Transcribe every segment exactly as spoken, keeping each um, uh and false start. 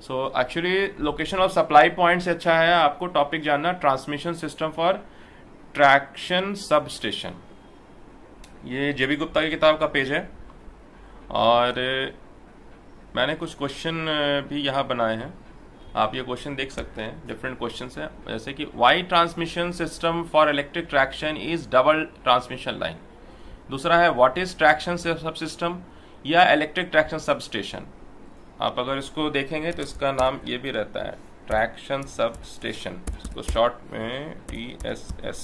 So actually location of supply point से अच्छा है आपको टॉपिक जानना transmission system for traction sub station. ये जेबी गुप्ता की किताब का पेज है और मैंने कुछ क्वेश्चन भी यहाँ बनाए हैं, आप ये क्वेश्चन देख सकते हैं, डिफरेंट क्वेश्चन है, जैसे कि why transmission system for electric traction is double transmission line. दूसरा है what is traction subsystem या इलेक्ट्रिक ट्रैक्शन सब स्टेशन। आप अगर इसको देखेंगे तो इसका नाम ये भी रहता है ट्रैक्शन सब स्टेशन, इसको शॉर्ट में टी एस एस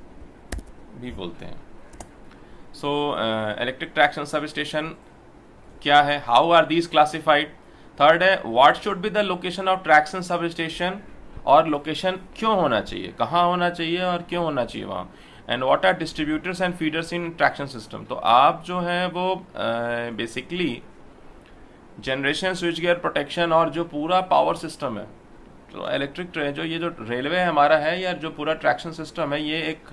भी बोलते हैं। So electric traction sub station क्या है, how are these classified. Third है what should be the location of traction sub station, और लोकेशन क्यों होना चाहिए, कहाँ होना चाहिए और क्यों होना चाहिए वहाँ। And what are distributors and feeders in traction system. तो आप जो है वो basically generation, switch gear, protection और जो पूरा पावर सिस्टम है, तो इलेक्ट्रिक ट्रेन जो ये जो रेलवे हमारा है या जो पूरा ट्रैक्शन सिस्टम है, ये एक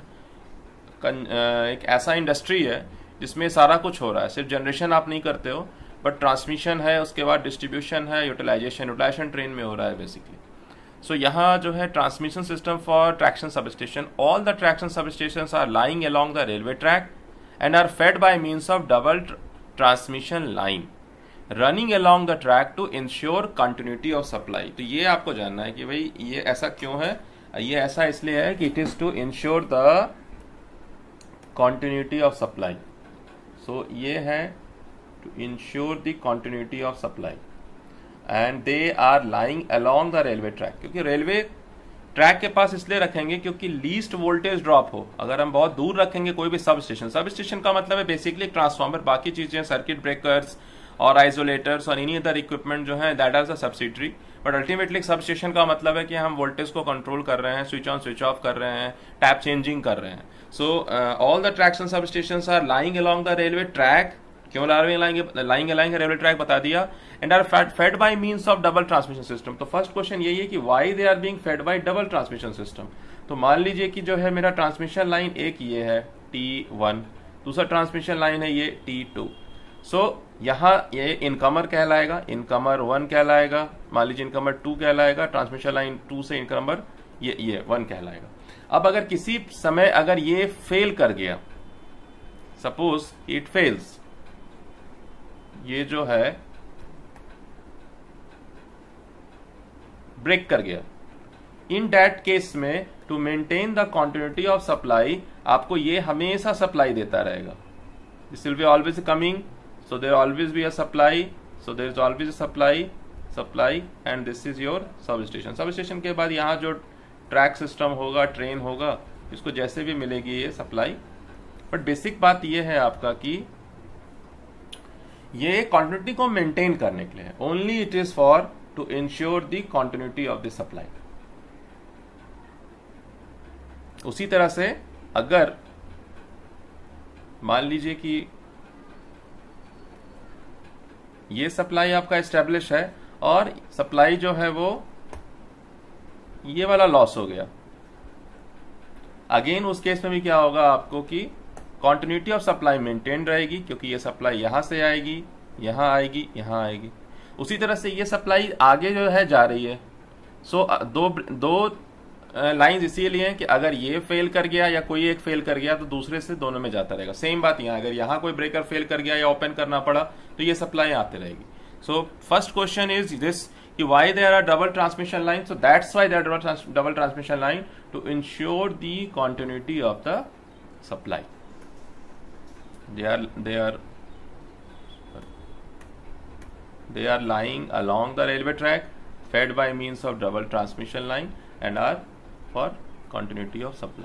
एक ऐसा इंडस्ट्री है जिसमें सारा कुछ हो रहा है। सिर्फ जनरेशन आप नहीं करते हो बट ट्रांसमिशन है, उसके बाद डिस्ट्रीब्यूशन है, यूटिलाइजेशन यूटिलाइजेशन ट्रेन में हो रहा है बेसिकली। सो so, यहाँ जो है transmission system for traction sub station, all the traction sub station are lying along the railway track and are fed by means of double transmission line running along the track to ensure continuity of supply. तो ये आपको जानना है कि भाई ये ऐसा क्यों है, ये ऐसा इसलिए है कि it is to ensure the continuity of supply। so ये है to ensure the continuity of supply and they are lying along the railway track। क्योंकि रेलवे ट्रैक के पास इसलिए रखेंगे क्योंकि लीस्ट वोल्टेज ड्रॉप हो। अगर हम बहुत दूर रखेंगे कोई भी सब स्टेशन, सब स्टेशन का मतलब है बेसिकली ट्रांसफार्मर, बाकी चीजें सर्किट ब्रेकर्स और आइसोलेटर्स और एनी अदर इक्विपमेंट जो है that are the subsidiary, but ultimately substation का मतलब है कि हम वोल्टेज को कंट्रोल कर रहे हैं, स्विच ऑन स्विच ऑफ कर रहे हैं, टैप चेंजिंग कर रहे हैं। So all the traction sub station are lying along the railway track. क्यों लाइंग अलोंग रेलवे ट्रैक बता दिया। And are fed by means of double transmission system. तो फर्स्ट क्वेश्चन यही है कि why they are being fed by double transmission system. तो मान लीजिए कि जो है मेरा ट्रांसमिशन लाइन एक ये है टी वन, दूसरा ट्रांसमिशन लाइन है ये टी टू। सो so, यहाँ ये इनकमर कहलाएगा, इनकमर वन कहलाएगा, मान लीजिए इनकमर टू कहलाएगा, ट्रांसमिशन लाइन टू से इनकमर ये ये वन कहलाएगा। अब अगर किसी समय अगर ये फेल कर गया, सपोज इट फेल्स, ये जो है ब्रेक कर गया, इन दैट केस में to maintain the continuity of supply आपको ये हमेशा सप्लाई देता रहेगा। This will be always coming, so there always be a supply, so there is always a supply supply and this is your substation। Substation के बाद यहाँ जो track system होगा, ट्रेन होगा, इसको जैसे भी मिलेगी ये सप्लाई। बट बेसिक बात ये है आपका कि ये कंटिन्यूटी को मेंटेन करने के लिए है, only it is for to ensure the continuity of the supply. उसी तरह से अगर मान लीजिए कि ये सप्लाई आपका एस्टेब्लिश है और सप्लाई जो है वो ये वाला लॉस हो गया, अगेन उस केस में भी क्या होगा आपको कि कंटिन्यूटी ऑफ सप्लाई मेंटेन रहेगी क्योंकि ये सप्लाई यहां से आएगी, यहां आएगी, यहां आएगी। उसी तरह से ये सप्लाई आगे जो है जा रही है। सो दो दो लाइंस इसीलिए हैं कि अगर ये फेल कर गया या कोई एक फेल कर गया तो दूसरे से दोनों में जाता रहेगा। सेम बात यहाँ, अगर यहाँ कोई ब्रेकर फेल कर गया या ओपन करना पड़ा तो ये सप्लाई आती रहेगी। So first question is this कि why there are double transmission line. So that's why there are double transmission line to ensure the continuity of the supply. They are they are they are lying along the railway track fed by means of double transmission line and are for continuity of supply।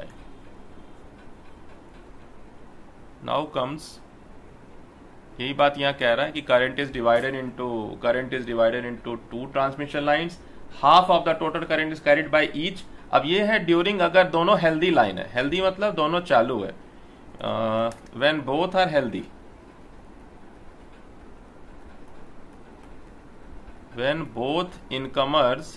now comes यही बात यहाँ कह रहा है कि current is divided into current is divided into two transmission lines, half of the total current is carried by each। अब ये है ड्यूरिंग अगर दोनों हेल्दी लाइन है, हेल्दी मतलब दोनों चालू है, when both are healthy, when both incomers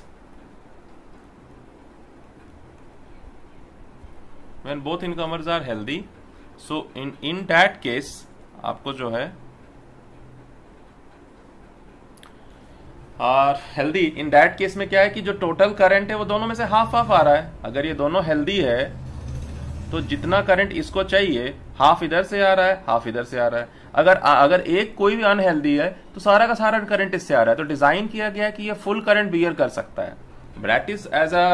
when both incomers are healthy, so in in that case आपको जो है और हेल्दी, इन दैट केस में क्या है कि जो टोटल करंट है वो दोनों में से हाफ हाफ आ रहा है। अगर ये दोनों हेल्दी है तो जितना करंट इसको चाहिए हाफ इधर से आ रहा है, हाफ इधर से आ रहा है। अगर अगर एक कोई भी अनहेल्दी है तो सारा का सारा करंट इससे आ रहा है। तो डिजाइन किया गया है कि ये फुल करंट बियर कर सकता है। That is as a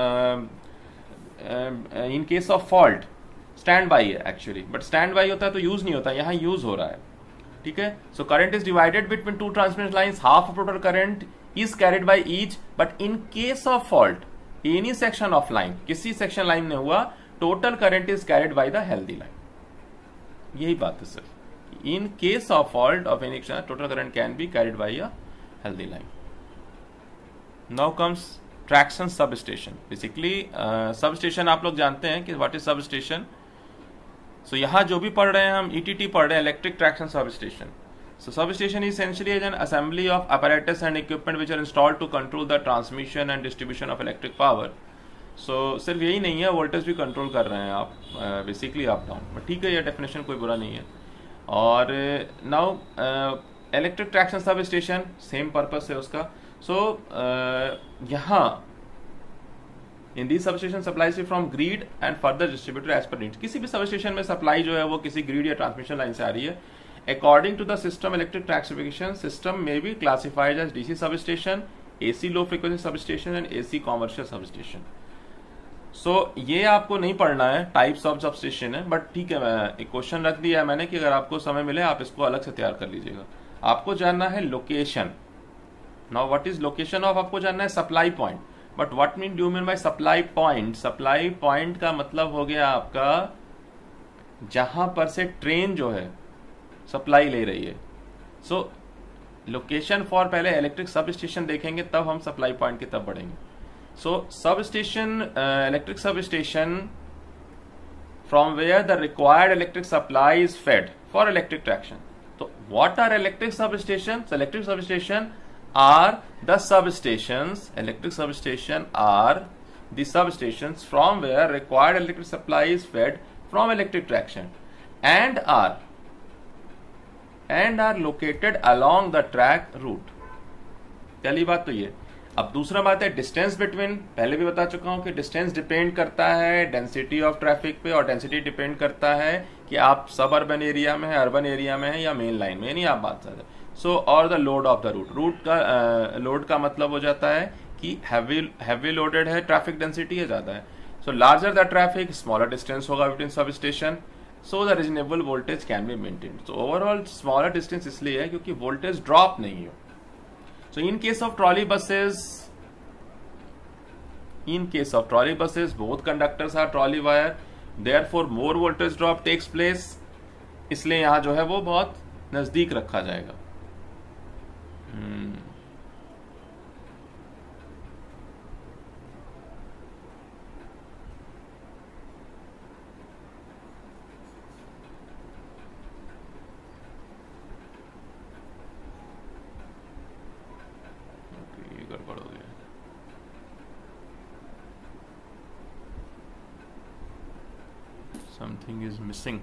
in case of fault standby है एक्चुअली, बट स्टैंड बाई होता है तो यूज नहीं होता, यहाँ यूज हो रहा है। ठीक है, so current is divided between two transmission lines, half of total current is carried by each, but in case of fault any section of line, किसी सेक्शन लाइन में हुआ, total current is carried by the healthy line. यही बात है सिर्फ, in case of fault of any section total current can be carried by a healthy line. Now comes traction sub station. Basically substation आप लोग जानते हैं कि what is substation. So यहां जो भी पढ़ रहे हैं हम ईटीटी पढ़ रहे हैं, electric traction sub station. So substation is essentially an assembly of apparatus and equipment which are installed to control the transmission and distribution of electric power. So सिर्फ यही नहीं है, वोल्टेज भी कंट्रोल कर रहे हैं आप, बेसिकली अप डाउन, बट ठीक है, ये डेफिनेशन कोई बुरा नहीं है। और now electric traction sub station same purpose है उसका। सो so, यहाँ in the substation supplies from grid and further distributor as per needs. किसी भी सबस्टेशन में सप्लाई जो है वो किसी ग्रिड या ट्रांसमिशन लाइन से आ रही है। According to the system electric transportation system may be classified as D C substation, A C low frequency substation and A C commercial substation. So ये आपको नहीं पढ़ना है, टाइप्स ऑफ सबस्टेशन है, बट ठीक है, मैं एक क्वेश्चन रख दिया है मैंने कि अगर आपको समय मिले आप इसको अलग से तैयार कर लीजिएगा। आपको जानना है location. Now what is location of, आपको जानना है supply point. But what mean do mean by supply point? Supply point का मतलब हो गया आपका जहां पर से ट्रेन जो है सप्लाई ले रही है। सो लोकेशन फॉर, पहले इलेक्ट्रिक सब स्टेशन देखेंगे तब हम सप्लाई पॉइंट की तब बढ़ेंगे। So sub station, electric substation from where the required electric supply is fed for electric traction. तो what are electric substation? Electric substation are the substation, electric substation are the substation from where required electric supply is fed from electric traction and are and are located along the track route। पहली बात तो ये। अब दूसरा बात है distance between. पहले भी बता चुका हूं कि डिस्टेंस डिपेंड करता है डेंसिटी ऑफ ट्रैफिक पे, और डेंसिटी डिपेंड करता है कि आप सब अर्बन एरिया में है, अर्बन एरिया में है या मेन लाइन में, नहीं आप बात कर। सो और the load of the route. Route का लोड uh, का मतलब हो जाता है कि हैवी हैवी लोडेड है, ट्रैफिक डेंसिटी है ज्यादा है। So larger the traffic smaller distance होगा between substation, so the reasonable voltage can be maintained। so overall smaller distance इसलिए है क्योंकि voltage drop नहीं हो। so in case of trolley buses, in case of trolley buses both conductors are trolley wire, therefore more voltage drop takes place, इसलिए यहां जो है वो बहुत नजदीक रखा जाएगा। hmm. Something is missing।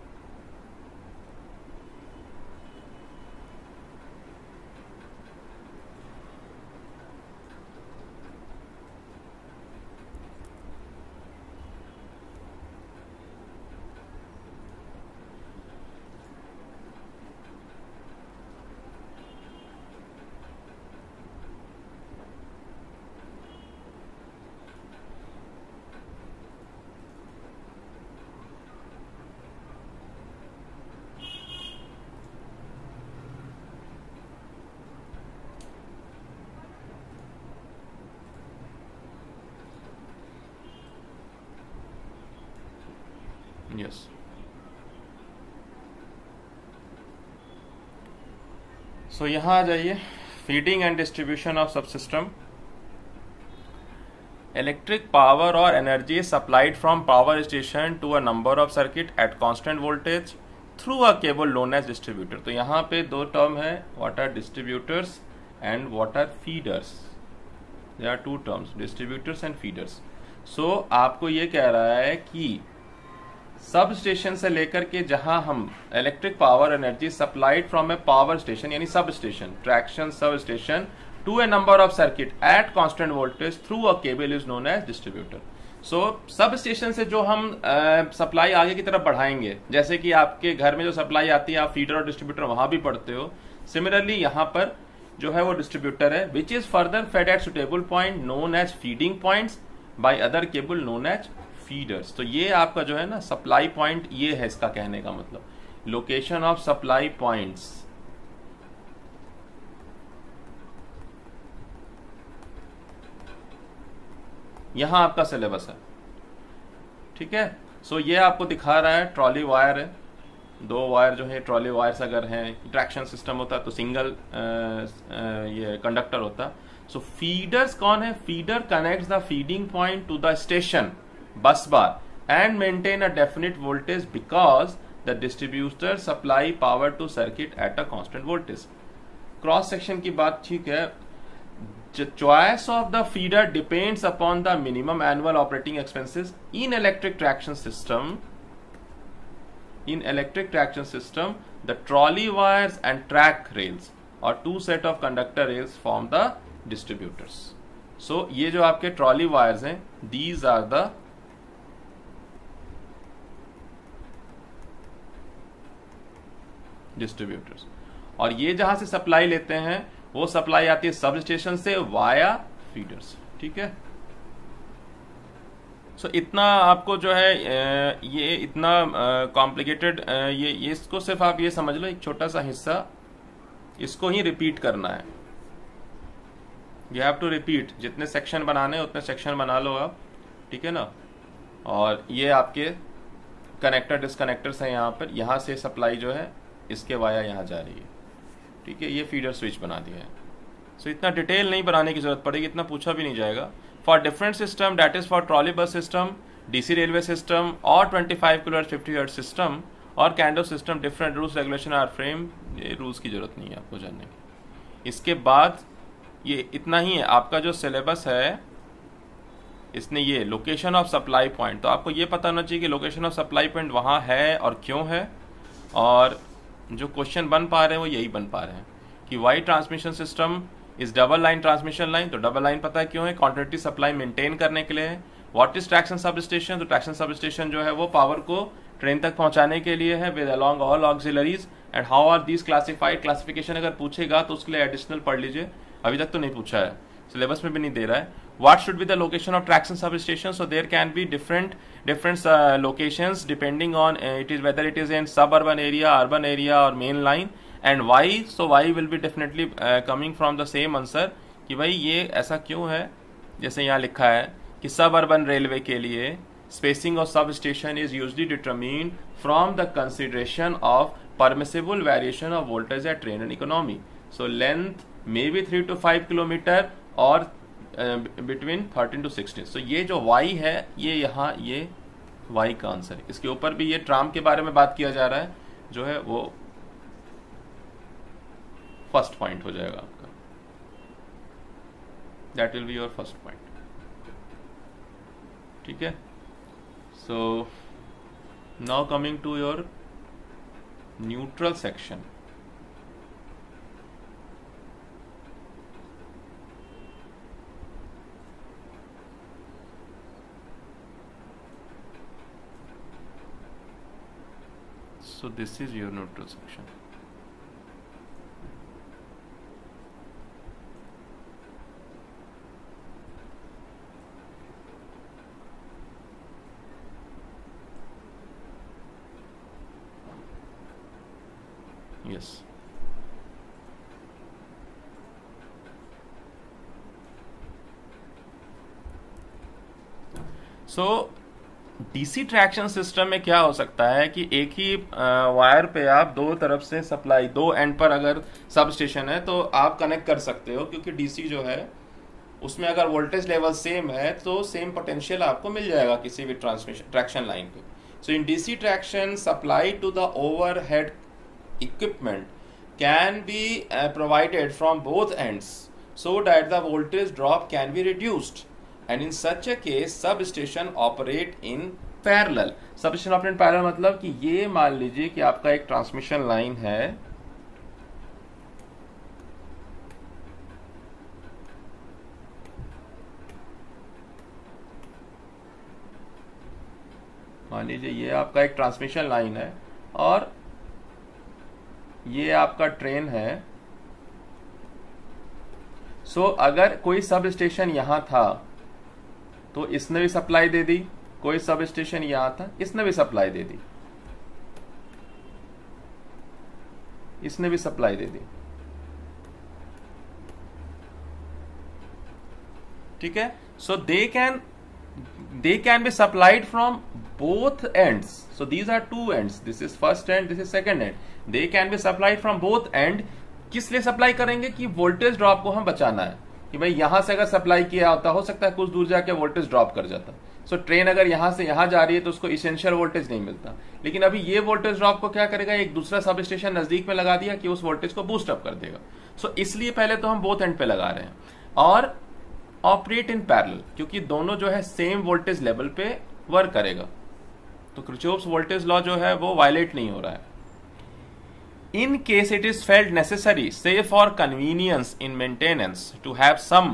Yes, so यहां आ जाइए। Feeding and distribution of subsystem. Electric power और energy supplied from power station to a number of circuit at constant voltage through a cable known as distributor. तो यहां पे दो term है, what are distributors and what are feeders. There are two terms, distributors and feeders. So आपको ये कह रहा है कि सब स्टेशन से लेकर के जहां हम electric power energy supplied from a power station यानी सब स्टेशन, ट्रैक्शन सब station to a number of circuit at constant voltage through a cable is known as distributor. So सब स्टेशन से जो हम सप्लाई आगे की तरफ बढ़ाएंगे, जैसे कि आपके घर में जो सप्लाई आती है आप फीडर और डिस्ट्रीब्यूटर वहां भी पढ़ते हो, सिमिलरली यहाँ पर जो है वो डिस्ट्रीब्यूटर है, which is further fed at suitable point known as feeding points by other cable known as feeders. तो ये आपका जो है ना सप्लाई पॉइंट, ये है इसका कहने का मतलब, लोकेशन ऑफ सप्लाई पॉइंट्स. यहां आपका सिलेबस है, ठीक है. सो so, ये आपको दिखा रहा है ट्रॉली वायर है, दो वायर जो है ट्रॉली वायर्स अगर हैं, ट्रैक्शन सिस्टम होता तो सिंगल ये कंडक्टर होता. सो so, फीडर्स कौन है? Feeder connects the feeding point to the station bus bar and maintain a definite voltage because the distributor supply power to circuit at a constant voltage. Cross section की बात ठीक है. The choice of the feeder depends upon the minimum annual operating expenses in electric traction system. In electric traction system, the trolley wires and track rails or two set of conductor rails form the distributors. So ये जो आपके trolley wires हैं, these are the distributors. और ये जहां से supply लेते हैं वो सप्लाई आती है सब स्टेशन से वाया फीडर्स, ठीक है. सो so, इतना आपको जो है ये इतना कॉम्प्लिकेटेड ये, ये इसको सिर्फ आप ये समझ लो एक छोटा सा हिस्सा, इसको ही रिपीट करना है. यू हैव टू रिपीट, जितने सेक्शन बनाने हैं उतने सेक्शन बना लो आप, ठीक है ना. और ये आपके कनेक्टर डिस्कनेक्टर्स हैं यहाँ पर, यहाँ से सप्लाई जो है इसके वाया यहाँ जा रही है, ठीक है. ये फीडर स्विच बना दिया है. सो so, इतना डिटेल नहीं बनाने की जरूरत पड़ेगी, इतना पूछा भी नहीं जाएगा. For different system that is for trolley bus system, DC railway system और twenty five kilohertz fifty hertz system और Kando system, different rules regulation are frame. ये रूल्स की जरूरत नहीं है आपको जानने की. इसके बाद ये इतना ही है आपका जो सिलेबस है, इसने ये लोकेशन ऑफ सप्लाई पॉइंट, तो आपको ये पता होना चाहिए कि लोकेशन ऑफ सप्लाई पॉइंट वहाँ है और क्यों है. और जो क्वेश्चन बन पा रहे हैं वो यही बन पा रहे हैं कि why transmission system is double line transmission line. तो डबल लाइन पता है क्यों है? क्वांटिटी सप्लाई मेंटेन करने के लिए है. व्हाट इज ट्रैक्शन सब स्टेशन? तो ट्रैक्शन सब स्टेशन जो है वो पावर को ट्रेन तक पहुंचाने के लिए है with along all auxiliaries. And how are these classified? Classification अगर पूछेगा तो उसके लिए एडिशनल पढ़ लीजिए, अभी तक तो नहीं पूछा है, सिलेबस में भी नहीं दे रहा है. What should be the location of traction substation? So there can be different different uh, locations depending on uh, it is whether it is in suburban area, urban area or main line. And why? So why will be definitely uh, coming from the same answer कि भाई ये ऐसा क्यों है. जैसे यहाँ लिखा है कि suburban railway के लिए spacing of substation is usually determined from the consideration of permissible variation of voltage at train and economy. So length may be three to five kilometer or between thirteen to sixteen. So ये जो Y है ये यहाँ ये Y का answer है. इसके ऊपर भी ये ट्राम के बारे में बात किया जा रहा है, जो है वो फर्स्ट पॉइंट हो जाएगा आपका. That will be your first point, ठीक है. So now coming to your neutral section. So this is your neutral section. Yes. So DC traction system में क्या हो सकता है कि एक ही वायर पे आप दो तरफ से सप्लाई, दो एंड पर अगर सब स्टेशन है तो आप कनेक्ट कर सकते हो, क्योंकि डीसी जो है उसमें अगर वोल्टेज लेवल सेम है तो सेम पोटेंशियल आपको मिल जाएगा किसी भी ट्रांसमिशन ट्रैक्शन लाइन पे. So in DC traction supply to the overhead equipment can be provided from both ends so that the voltage drop can be reduced. And in such a case, substation operate in parallel. Substation operate in parallel मतलब कि ये मान लीजिए कि आपका एक transmission line है, मान लीजिए ये आपका एक ट्रांसमिशन लाइन है और ये आपका ट्रेन है। सो so, अगर कोई सब स्टेशन यहां था तो इसने भी सप्लाई दे दी, कोई सब स्टेशन यहां था इसने भी सप्लाई दे दी, इसने भी सप्लाई दे दी। ठीक है, so they can they can be supplied from both ends. So these are two ends, this is first end, this is second end. They can be supplied from both end. किस लिए supply करेंगे कि voltage drop को हम बचाना है, कि भाई यहां से अगर सप्लाई किया होता, हो सकता है कुछ दूर जाके वोल्टेज ड्रॉप कर जाता। सो so, ट्रेन अगर यहां से यहां जा रही है तो उसको इसेंशियल वोल्टेज नहीं मिलता, लेकिन अभी ये वोल्टेज ड्रॉप को क्या करेगा, एक दूसरा सब स्टेशन नजदीक में लगा दिया कि उस वोल्टेज को बूस्ट अप कर देगा। सो so, इसलिए पहले तो हम बोथ एंड पे लगा रहे हैं। और ऑपरेट इन पैरेलल, क्योंकि दोनों जो है सेम वोल्टेज लेवल पे वर्क करेगा, तो किरचॉफ्स वोल्टेज लॉ जो है वो वायलेट नहीं हो रहा है। In case it is felt necessary, say for convenience in maintenance, to have some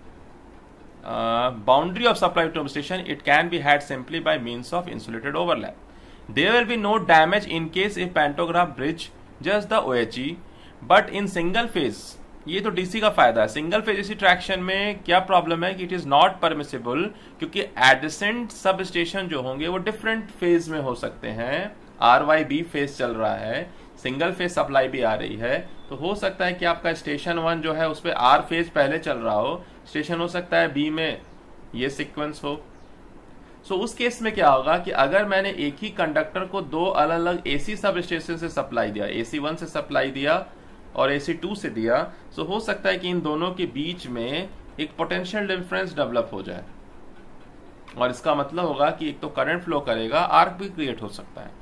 uh, boundary of supply to station, it can be had simply by means of insulated overlap. There will be no damage in case if pantograph bridge just the O H E, but in single phase, ये तो DC का फायदा है। Single phase AC traction में क्या problem है कि it is not permissible, क्योंकि एडजेसेंट सब स्टेशन जो होंगे वो डिफरेंट फेज में हो सकते हैं। आर वाई बी फेज चल रहा है, सिंगल फेज सप्लाई भी आ रही है, तो हो सकता है कि आपका स्टेशन वन जो है उस पर आर फेज पहले चल रहा हो, स्टेशन हो सकता है बी में ये सीक्वेंस हो। सो so, उस केस में क्या होगा कि अगर मैंने एक ही कंडक्टर को दो अलग अलग एसी सब स्टेशन से सप्लाई दिया, एसी वन से सप्लाई दिया और एसी टू से दिया, सो so हो सकता है कि इन दोनों के बीच में एक पोटेंशियल डिफरेंस डेवलप हो जाए, और इसका मतलब होगा कि एक तो करंट फ्लो करेगा, आर्क भी क्रिएट हो सकता है।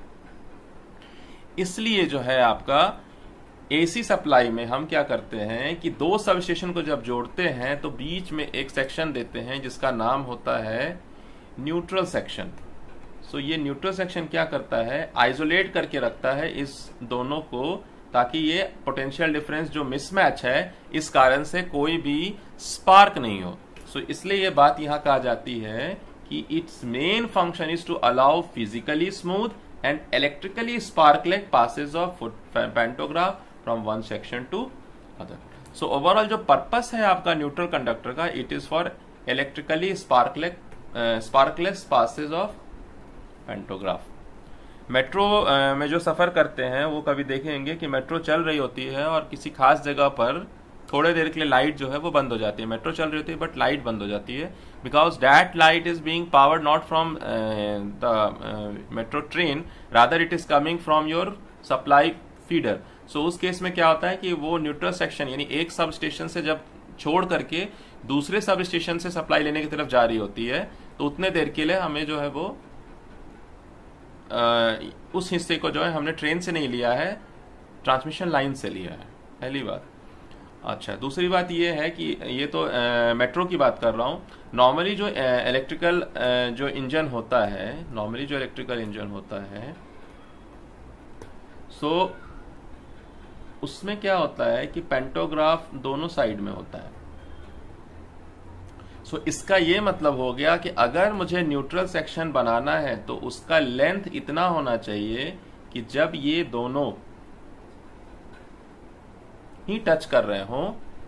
इसलिए जो है आपका एसी सप्लाई में हम क्या करते हैं कि दो सब स्टेशन को जब जोड़ते हैं तो बीच में एक सेक्शन देते हैं जिसका नाम होता है न्यूट्रल सेक्शन। सो ये न्यूट्रल सेक्शन क्या करता है, आइसोलेट करके रखता है इस दोनों को, ताकि ये पोटेंशियल डिफरेंस जो मिसमैच है इस कारण से कोई भी स्पार्क नहीं हो। सो so, इसलिए ये बात यहां कहा जाती है कि its main function is to allow physically smooth and electrically spark-like passes of pantograph from one section to other. So overall जो पर्पस है आपका न्यूट्रल कंडक्टर का, it is for electrically spark-like uh, sparkless passes of pantograph. Metro uh, में जो सफर करते हैं वो कभी देखेंगे कि मेट्रो चल रही होती है और किसी खास जगह पर थोड़े देर के लिए लाइट जो है वो बंद हो जाती है। मेट्रो चल रही होती है बट लाइट बंद हो जाती है, because that light is being powered not from the metro train, rather it is coming from your supply feeder. So उस केस में क्या होता है कि वो न्यूट्रल सेक्शन यानी एक सब स्टेशन से जब छोड़ करके दूसरे सब स्टेशन से सप्लाई लेने की तरफ जा रही होती है, तो उतने देर के लिए हमें जो है वो uh, उस हिस्से को जो है हमने ट्रेन से नहीं लिया है, ट्रांसमिशन लाइन से लिया है। पहली बात। अच्छा, दूसरी बात ये है कि ये तो आ, मेट्रो की बात कर रहा हूँ। नॉर्मली जो इलेक्ट्रिकल जो इंजन होता है नॉर्मली जो इलेक्ट्रिकल इंजन होता है सो उसमें क्या होता है कि पेंटोग्राफ दोनों साइड में होता है। सो इसका ये मतलब हो गया कि अगर मुझे न्यूट्रल सेक्शन बनाना है तो उसका लेंथ इतना होना चाहिए कि जब ये दोनों ही टच कर रहे हो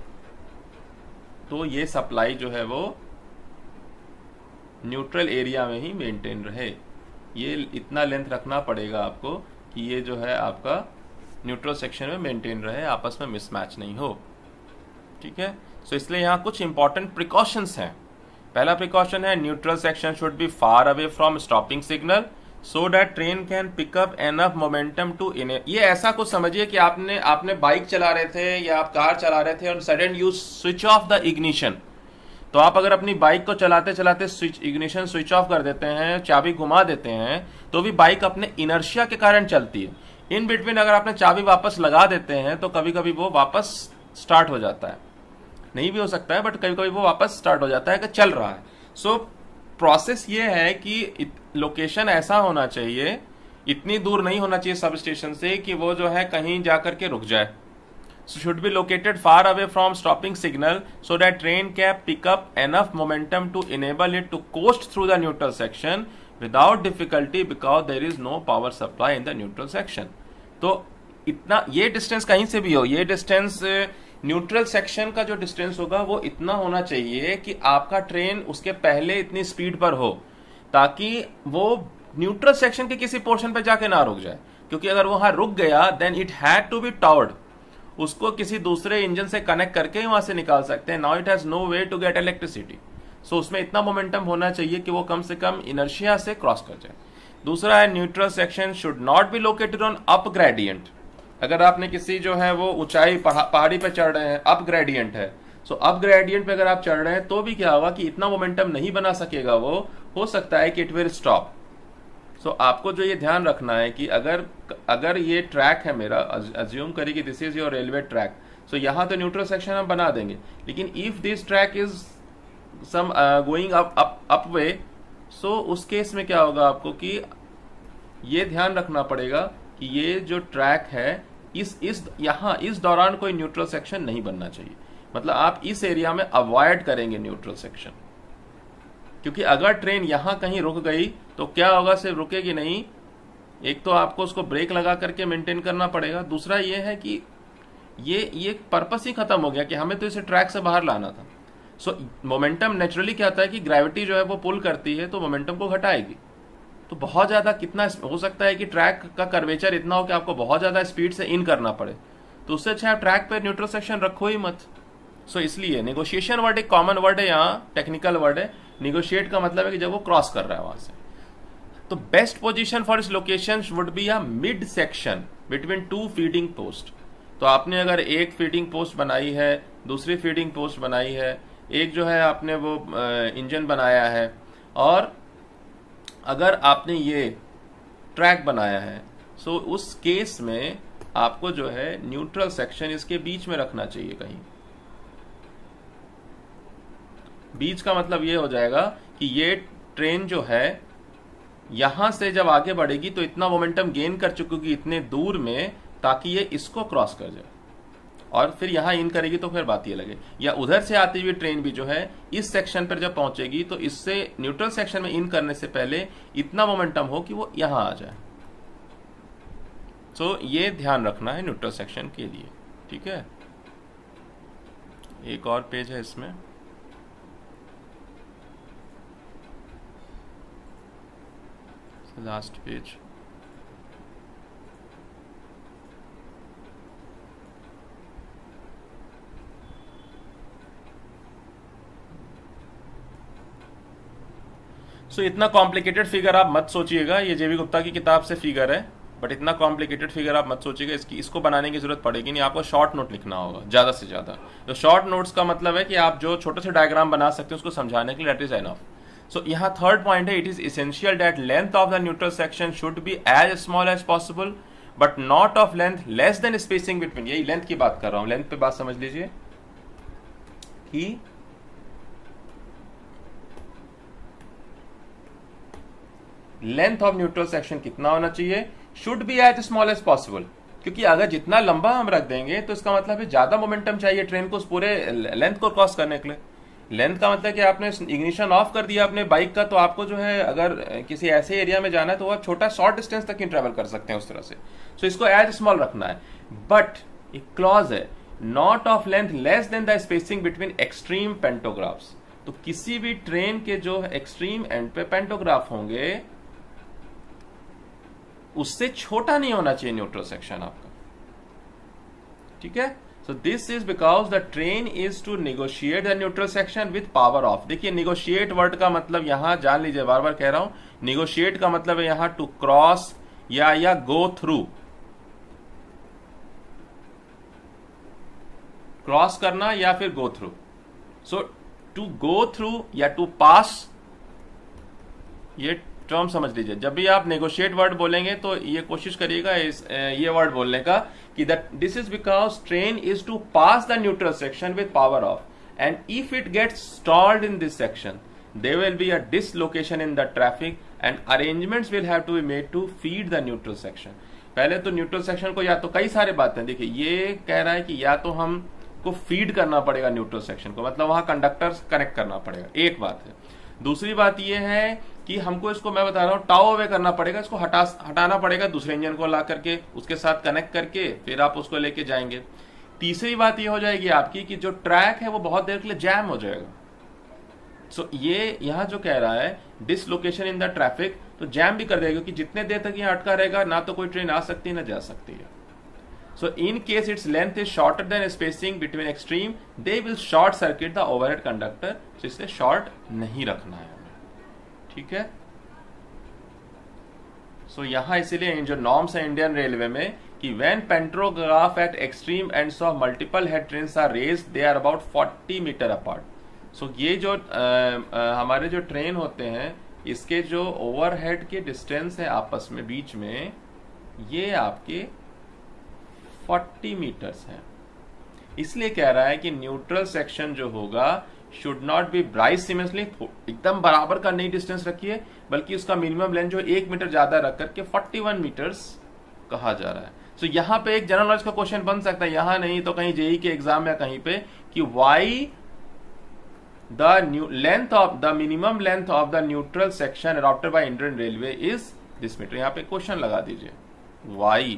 तो ये सप्लाई जो है वो न्यूट्रल एरिया में ही मेंटेन रहे। ये इतना लेंथ रखना पड़ेगा आपको कि ये जो है आपका न्यूट्रल सेक्शन में मेंटेन रहे, आपस में मिसमैच नहीं हो। ठीक है, सो इसलिए यहां कुछ इंपॉर्टेंट प्रिकॉशंस हैं। पहला प्रिकॉशन है neutral section should be far away from stopping signal so that train can pick up enough momentum to इने। ये ऐसा कुछ समझिए कि आपने आपने बाइक चला रहे थे या आप कार चला रहे थे और sudden you switch off the ignition. तो आप अगर अपनी बाइक को चलाते चलाते स्विच इग्निशन स्विच ऑफ कर देते हैं, चाबी घुमा देते हैं, तो भी बाइक अपने इनर्शिया के कारण चलती है। इन बिटवीन अगर आपने चाबी वापस लगा देते हैं तो कभी कभी वो वापस स्टार्ट हो जाता है, नहीं भी हो सकता है बट कभी कभी वो वापस स्टार्ट हो जाता है कि चल रहा है। सो so, प्रोसेस ये है कि लोकेशन ऐसा होना चाहिए, इतनी दूर नहीं होना चाहिए सब स्टेशन से कि वो जो है कहीं जाकर के रुक जाए। So should be located far away from stopping signal so that train can pick up enough momentum to enable it to coast through the neutral section without difficulty because there is no power supply in the neutral section. तो इतना ये distance कहीं से भी हो, ये distance neutral section का जो डिस्टेंस होगा वो इतना होना चाहिए कि आपका ट्रेन उसके पहले इतनी स्पीड पर हो ताकि वो न्यूट्रल सेक्शन के किसी पोर्शन पे जाके ना रुक जाए, क्योंकि अगर वहां रुक गया then it had to be टॉवर्ड, उसको किसी दूसरे इंजन से कनेक्ट करके ही वहां से निकाल सकते हैं। Now it has no way to get electricity, so उसमें इतना मोमेंटम होना चाहिए कि वो कम से कम इनर्शिया से क्रॉस कर जाए। दूसरा है neutral section should not be located on up gradient. अगर आपने किसी जो है वो ऊंचाई पहाड़ी पे चढ़ रहे हैं, अप ग्रेडियंट है, सो अप ग्रेडियंट पे अगर आप चढ़ रहे हैं तो भी क्या होगा कि इतना मोमेंटम नहीं बना सकेगा, वो हो सकता है कि इट विल स्टॉप। सो आपको जो ये ध्यान रखना है कि अगर अगर ये ट्रैक है मेरा, अज्यूम करिए कि this is your railway track, so यहां तो न्यूट्रल सेक्शन हम बना देंगे, लेकिन if this track is some going up up up way, so उस केस में क्या होगा आपको कि ये ध्यान रखना पड़ेगा कि ये जो ट्रैक है इस इस यहां इस दौरान कोई न्यूट्रल सेक्शन नहीं बनना चाहिए। मतलब आप इस एरिया में अवॉइड करेंगे न्यूट्रल सेक्शन, क्योंकि अगर ट्रेन यहां कहीं रुक गई तो क्या होगा, सिर्फ रुकेगी नहीं, एक तो आपको उसको ब्रेक लगा करके मेंटेन करना पड़ेगा, दूसरा ये है कि ये ये पर्पस ही खत्म हो गया कि हमें तो इसे ट्रैक से बाहर लाना था। सो मोमेंटम नेचुरली क्या होता है कि ग्रेविटी जो है वो पुल करती है तो मोमेंटम को घटाएगी। तो बहुत ज्यादा कितना हो सकता है कि ट्रैक का कर्वेचर इतना हो कि आपको बहुत ज्यादा स्पीड से इन करना पड़े, तो उससे अच्छा आप ट्रैक पे न्यूट्रल सेक्शन रखो ही मत। सो so, इसलिए नेगोशिएशन वर्ड एक कॉमन वर्ड है, यहाँ टेक्निकल वर्ड है। निगोशिएट का मतलब है कि जब वो क्रॉस कर रहा है वहां से। तो बेस्ट पोजीशन फॉर इस location would be a mid section between two feeding post. तो आपने अगर एक फीडिंग पोस्ट बनाई है, दूसरी फीडिंग पोस्ट बनाई है, एक जो है आपने वो इंजन बनाया है, और अगर आपने ये ट्रैक बनाया है, सो उस केस में आपको जो है न्यूट्रल सेक्शन इसके बीच में रखना चाहिए। कहीं बीच का मतलब ये हो जाएगा कि ये ट्रेन जो है यहां से जब आगे बढ़ेगी तो इतना मोमेंटम गेन कर चुकेगी इतने दूर में ताकि ये इसको क्रॉस कर जाए, और फिर यहां इन करेगी तो फिर बात ये लगे। या उधर से आती हुई ट्रेन भी जो है इस सेक्शन पर जब पहुंचेगी तो इससे न्यूट्रल सेक्शन में इन करने से पहले इतना मोमेंटम हो कि वो यहां आ जाए। तो ये ध्यान रखना है न्यूट्रल सेक्शन के लिए, ठीक है। एक और पेज है इसमें, लास्ट पेज। सो so, इतना कॉम्प्लिकेटेड फिगर आप मत सोचिएगा, ये जेबी गुप्ता की किताब से फिगर है, बट इतना कॉम्प्लिकेटेड फिगर आप मत सोचिएगा, इसकी इसको बनाने की जरूरत पड़ेगी नहीं। आपको शॉर्ट नोट लिखना होगा ज्यादा से ज्यादा। तो शॉर्ट नोट्स का मतलब है कि आप जो छोटे से डायग्राम बना सकते हैं उसको समझाने के लिए, दैट इज एनफ। सो यहाँ थर्ड पॉइंट है, it is essential that length of the neutral section should be as small as possible but not of length less than spacing between. यही लेंथ की बात कर रहा हूं, लेंथ पे बात समझ लीजिए कि लेंथ ऑफ न्यूट्रल सेक्शन कितना होना चाहिए, should be as small as possible. क्योंकि अगर जितना लंबा हम रख देंगे तो इसका मतलब है ज्यादा मोमेंटम चाहिए ट्रेन को उस पूरे लेंथ को क्रॉस करने के लिए। लेंथ का मतलब कि आपने इग्निशन ऑफ कर दिया अपने बाइक का, तो आपको जो है अगर किसी ऐसे एरिया में जाना है तो आप छोटा शॉर्ट डिस्टेंस तक ही ट्रेवल कर सकते हैं उस तरह से। सो so, इसको एज स्मॉल रखना है। बट एक क्लॉज है, not of length less than the spacing between extreme pantographs. तो किसी भी ट्रेन के जो एक्सट्रीम एंड पे पेंटोग्राफ होंगे उससे छोटा नहीं होना चाहिए न्यूट्रल सेक्शन आपका, ठीक है। So this is because the train is to negotiate the neutral section with power off. देखिए नेगोशिएट वर्ड का मतलब यहां जान लीजिए, बार बार कह रहा हूं, नेगोशिएट का मतलब है यहां टू क्रॉस या या गो थ्रू, क्रॉस करना या फिर go through. So to go through या टू पास, ये टर्म समझ लीजिए। जब भी आप नेगोशिएट वर्ड बोलेंगे तो ये कोशिश करिएगा इस ये वर्ड बोलने का कि that this is because train is to pass the neutral section with power off, and if it gets stalled in this section there will be a dislocation in the traffic and arrangements will have to be made to feed the neutral section. पहले तो neutral section को या तो कई सारे बातें, देखिए ये कह रहा है कि या तो हमको फीड करना पड़ेगा न्यूट्रल सेक्शन को, मतलब वहां कंडक्टर्स कनेक्ट करना पड़ेगा, एक बात है। दूसरी बात यह है कि हमको इसको, मैं बता रहा हूँ, टाउ अवे करना पड़ेगा, इसको हटा हटाना पड़ेगा दूसरे इंजन को ला करके उसके साथ कनेक्ट करके फिर आप उसको लेके जाएंगे। तीसरी बात ये हो जाएगी आपकी कि जो ट्रैक है वो बहुत देर के लिए जैम हो जाएगा। सो so, ये यहाँ जो कह रहा है डिसलोकेशन इन द ट्रैफिक, तो जैम भी कर देगा क्योंकि जितने देर तक ये अटका रहेगा ना तो कोई ट्रेन आ सकती है ना जा सकती है। So in case its length is shorter than spacing between extreme, they will short circuit the overhead conductor. तो इसे शॉर्ट नहीं रखना है हमें, ठीक है। सो so, यहां इसीलिए जो नॉर्म्स है इंडियन रेलवे में कि when pantograph at extreme ends of multiple head trains are raised they are about forty metre apart. So ये जो आ, आ, हमारे जो ट्रेन होते हैं इसके जो ओवरहेड के डिस्टेंस है आपस में बीच में, ये आपके चालीस मीटर्स है। इसलिए कह रहा है कि न्यूट्रल सेक्शन जो होगा शुड नॉट बी ब्राइस सीमेंसली, एकदम बराबर का नहीं डिस्टेंस रखिए, बल्कि उसका मिनिमम लेंथ जो एक मीटर ज्यादा रख करके इकतालीस मीटर्स कहा जा रहा है। सो so, यहाँ पे एक जनरल नॉलेज का क्वेश्चन बन सकता है, यहां नहीं तो कहीं जेई के एग्जाम या कहीं पे, कि why the length of the minimum length of the neutral section adopted by Indian railway is this metre. यहां पे क्वेश्चन लगा दीजिए, why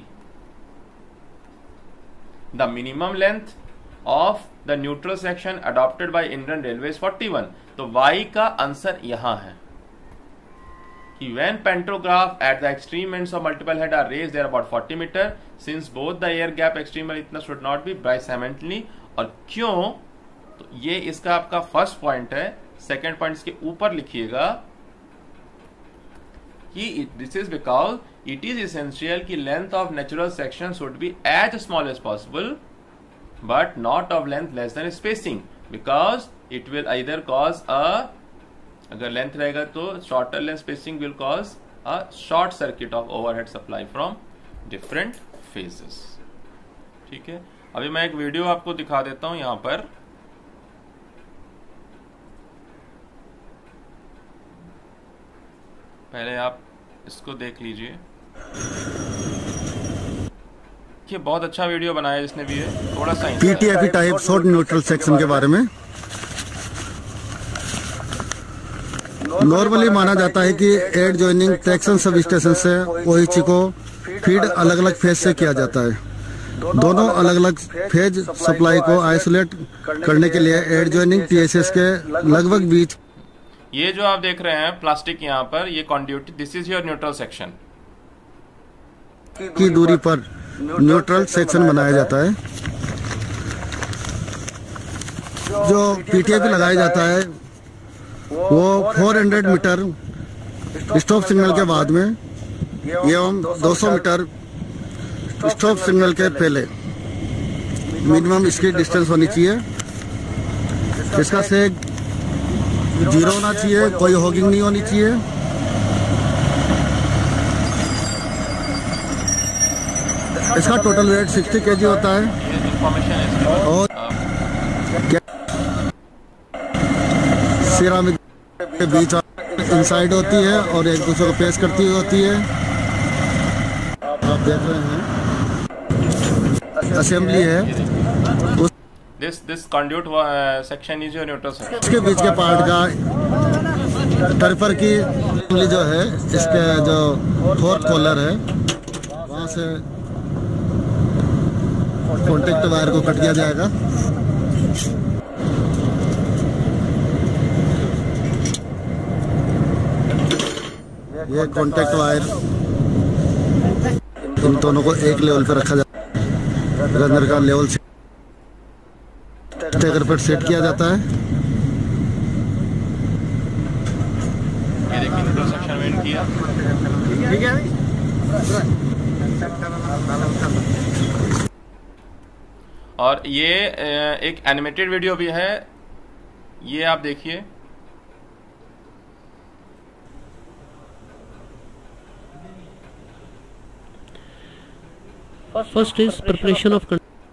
the minimum length of the neutral section adopted by Indian railway is इकतालीस। तो Y का answer यहां है कि when pantograph at the extreme ends of multiple head are raised, they are about forty meter. Since both the air gap extreme और इतना should not be bisimultaneously। और क्यों, तो ये इसका आपका फर्स्ट पॉइंट है। सेकेंड पॉइंट इसके ऊपर लिखिएगा कि this is because it is essential कि length of natural section should be as small as possible but not of length less than spacing, because it will either cause a, अगर length रहेगा तो shorter length spacing will cause a short circuit of overhead supply from different phases, ठीक है। अभी मैं एक video आपको दिखा देता हूं यहां पर। पहले आप इसको देख लीजिए, ये बहुत अच्छा वीडियो बनाया जिसने भी है, थोड़ा सा PTFE type short neutral section के बारे में। नॉर्मली माना जाता है कि एड जॉइनिंग ट्रैक्शन सब स्टेशन से ओएचई को फीड अलग अलग फेज से किया जाता है। दोनों अलग अलग फेज सप्लाई को आइसोलेट करने के लिए एड जॉइनिंग टीएसएस के लगभग बीच, ये जो आप देख रहे हैं प्लास्टिक यहाँ पर, ये conduit, this is your neutral section की दूरी पर न्यूट्रल सेक्शन बनाया जाता है। जो पीटीएफई लगाया जाता है वो चार सौ मीटर स्टॉप सिग्नल के बाद में एवं दो सौ मीटर स्टॉप सिग्नल के पहले मिनिमम इसकी डिस्टेंस होनी चाहिए। इसका सेग जीरो होना चाहिए, कोई हॉगिंग नहीं होनी चाहिए। इसका टोटल वेट साठ केजी होता है और सिरामिक के बीच इनसाइड होती है और एक दूसरे को पेश करती हुई होती है। आप देख रहे हैं असेंबली है, उस this this conduit section is your neutral section. इसके बीच के पार्ट का टर्फर की जो है, इसके जो फोर्थ कॉलर है वहां से कॉन्टेक्ट वायर को कट किया जाएगा। ये कॉन्टेक्ट वायर इन दोनों को एक लेवल पे रखा जाता है, रनर का लेवल स्टेकर पर सेट किया जाता है। ये देखिए न्यूट्रल सेक्शन में किया, ठीक है। और ये एक एनिमेटेड वीडियो भी है, ये आप देखिए। First is preparation of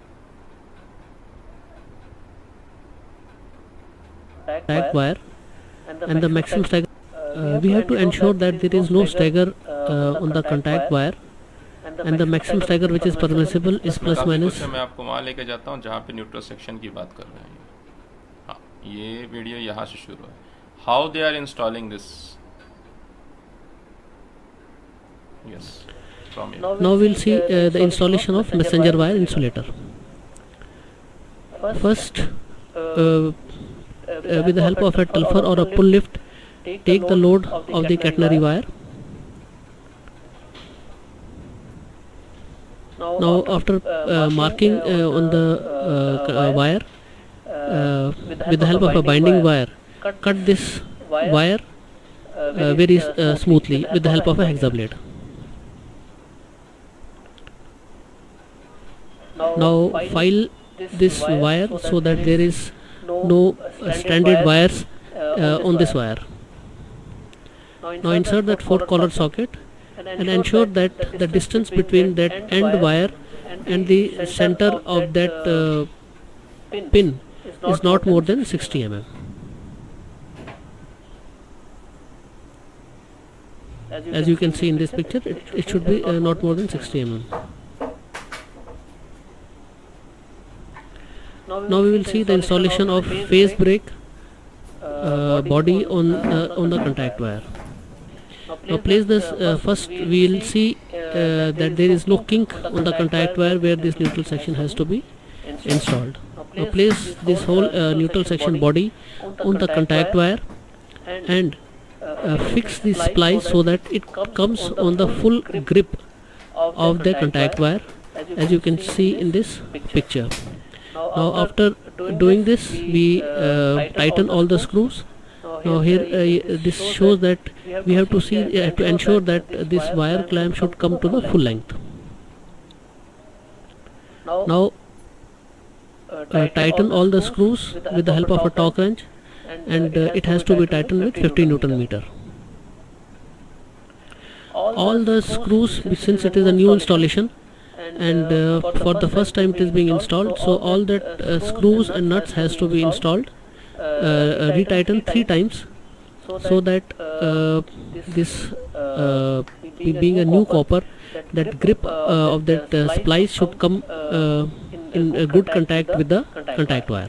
contact wire and the maximum stagger. Uh, we have to ensure that there is no stagger uh, on the contact wire and the maximum stagger which is permissible is plus minus. मैं आपको वहाँ लेके जाता हूँ जहाँ पे neutral section की बात कर रहे हैं। हाँ, ये वीडियो यहाँ से शुरू है। How they are installing this Yes, from here. Now we'll see uh, the installation of messenger wire insulator. First, uh, uh, with the help of a tulfer or a pull lift, take the load of the catenary wire. Now after uh, marking uh, on the uh, uh, wire uh, with the help of a binding wire, cut this wire uh, very uh, smoothly with the help of a hexa blade. Now file this wire so that there is no uh, stranded wires uh, on this wire. Now insert that four collar socket and ensure that the distance between that end wire and the center of that uh, pin is not more than sixty millimeters. As you can see in this picture, it, it should be uh, not more than sixty millimeters. Now we will see the installation of phase brake uh, body on uh, on the contact wire. Now place this uh, first. We will see uh, that there is no kink on the contact wire where this neutral section has to be installed. Now place this whole uh, neutral section body on the contact wire and uh, fix the splice so that it comes on the full grip of the contact wire, as you can see in this picture. Now after doing this, we uh, tighten all the screws. Now here uh, this shows that we have to see uh, to ensure that uh, this wire clamp should come to the full length. Now uh, tighten all the screws with the help of a torque wrench, and uh, it has to be tightened with fifty newton meter. All the screws, since it is a new installation and uh, for the first time it is being installed, so all that uh, screws and nuts has to be installed, uh, uh, retightened three times, so that uh, this uh, being a new copper, that grip uh, of that uh, splice should come uh, in a good contact with the contact wire.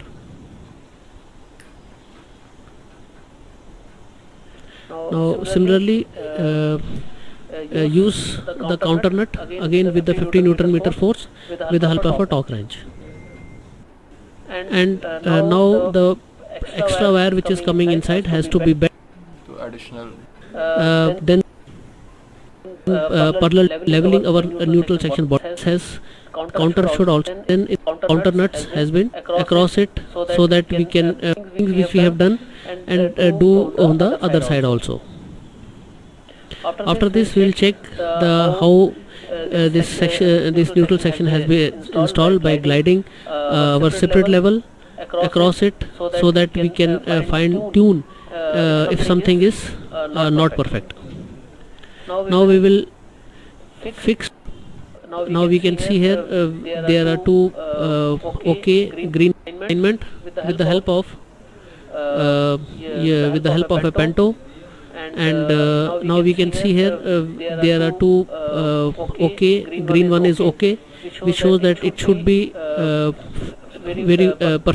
Now similarly uh, uh, use the counter nut again with the fifty newton meter force with the help of a torque wrench. And uh, now the extra wire which is coming inside has to be bent to additional uh, then uh, parallel leveling our uh, neutral section body has counter should also then it, counter nuts has been across it, so that we can uh, things which we have done and uh, do on the other side also. After this we will check the how uh, this section uh, this neutral section has been installed by gliding uh, our separate level across it, so that we can uh, fine tune uh, if something is uh, not perfect. Now we will fix. Now we can see here uh, there are two uh, OK green alignment with the help of uh, yeah, with the help of a Pento, and uh, now we can see here uh, there are two uh, OK, green one is OK, which shows that it should be uh, very uh, perfect.